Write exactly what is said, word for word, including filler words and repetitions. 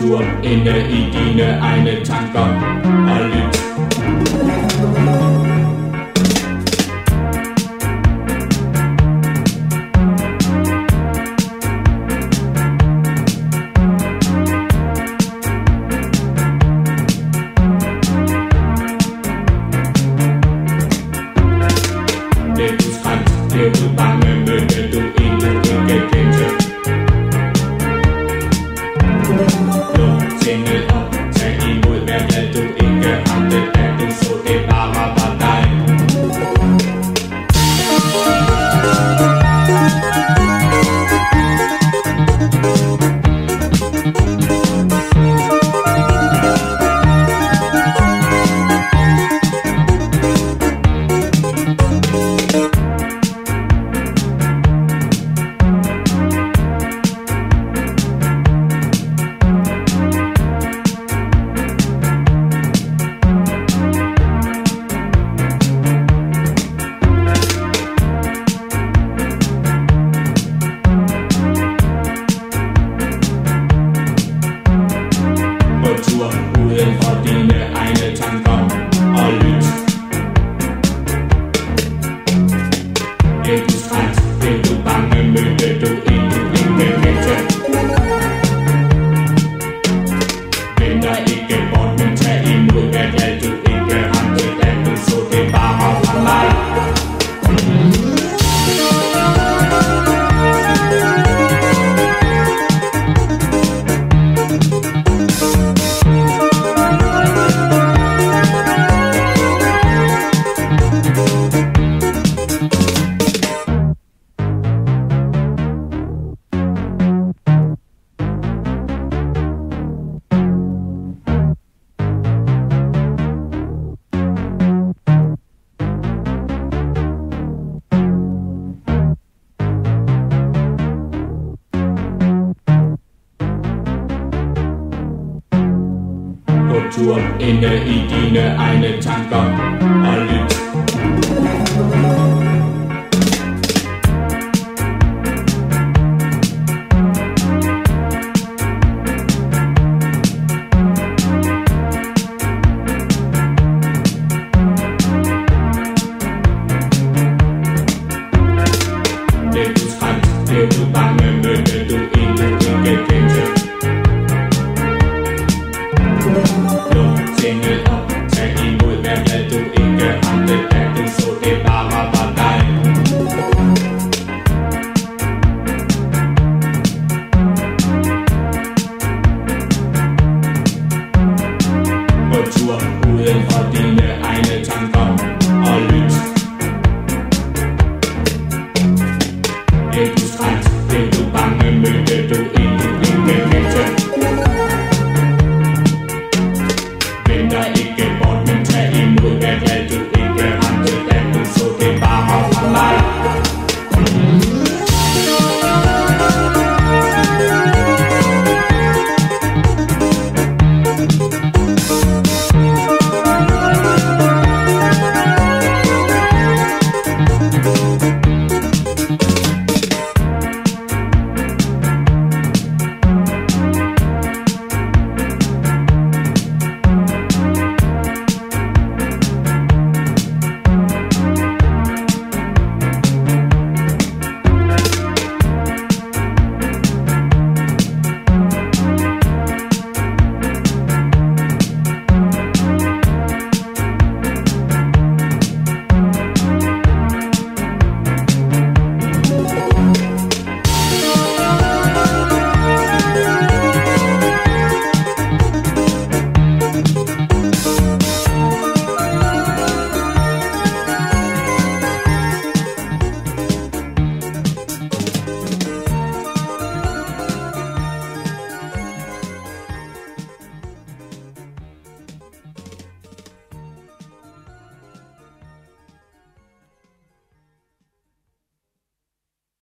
tur inde i dine egne tanker og lyt. Bliver du skræmt, bliver du bange, mødte du en du ikke kendte. Luk sindet op, tag imod, vær glad du ikke ramte, da du så det bare var dig. Tur uden for dine egne tanker og lyt. Bliver du skræmt, bliver du bange, mødte du en du ikke kendte. Vend dig ikke bort, men tag imod, vær glad du ikke ramte, da du så det bare fra mig. Tur inde i dine egne tanker og lyt.